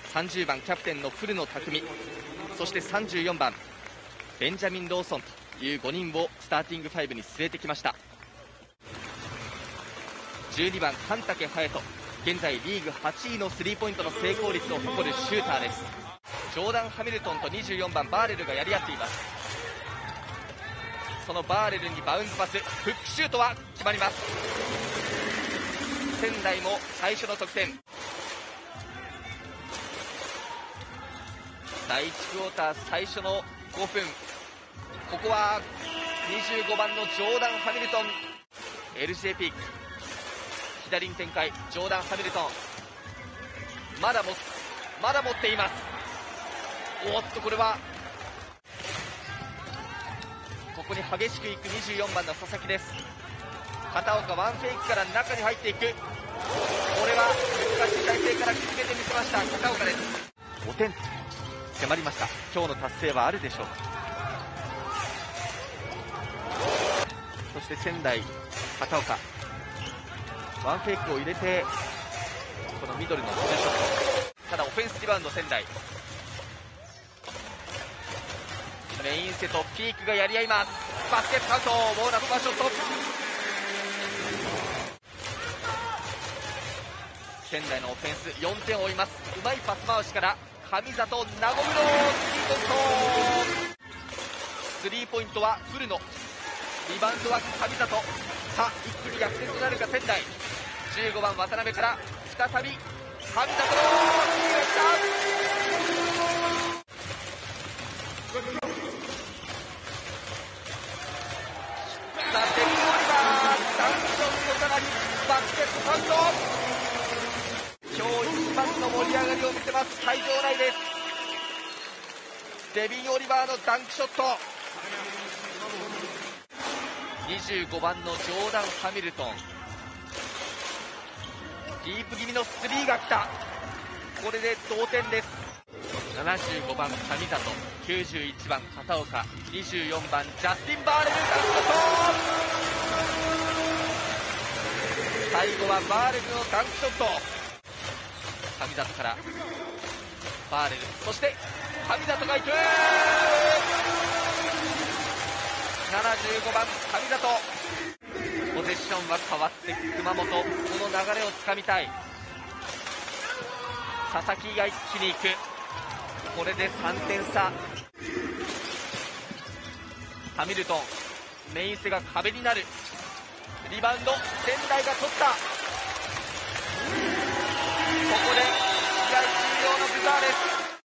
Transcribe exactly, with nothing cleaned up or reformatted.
さんじゅうばんキャプテンの古野拓実、そしてさんじゅうよんばんベンジャミン・ローソンというごにんをスターティングファイブに据えてきました。じゅうにばん神武隼人、現在リーグはちいのスリーポイントの成功率を誇るシューターです。ジョーダン・ハミルトンとにじゅうよんばんバーレルがやり合っています。そのバーレルにバウンズパス、フックシュートは決まります。仙台も最初の得点。だいいちクォーター最初のごふん、ここはにじゅうごばんのジョーダン・ハミルトン、 エルジェー ピーク左に展開、ジョーダン・ハミルトンまだもまだ持っています。おっと、これはここに激しくいくにじゅうよんばんの佐々木です。片岡ワンフェイクから中に入っていく、これは難しい体勢から決めてみせました片岡です。ごてん迫りました。今日の達成はあるでしょうか。そして仙台片岡ワンフェイクを入れてこのミドルのツーショット、ただオフェンスリバウンド仙台、メインセとピークがやり合います。バスケットアウト、ボーナスワンショット。仙台のオフェンスよんてんを追います。うまいパス回しから上里名古屋のスリーポイント、スリーポイントは古野、リバウンドは上里、さあ一気に逆転となるか仙台。じゅうごばん渡辺から再び上里の決めた。さあデビューオリバーダンクショットからバスケットカウント。今日一番の盛り上がりを見せます会場内です。デビン・オリバーのダンクショット、にじゅうごばんのジョーダン・ハミルトン、ディープ気味のスリーが来た。これで同点です。ななじゅうごばん上里、きゅうじゅういちばん片岡、にじゅうよんばんジャスティン・バーレルダンクショット。最後はバーレルのダンクショット、上里からバーレル、そして上里がいく、ななじゅうごばん上里。ポゼッションは変わって熊本、この流れをつかみたい。佐々木が一気にいく、これでさんてん差。ハミルトン、メインセが壁になる、リバウンド仙台が取った。ここで試合終了のブザーです。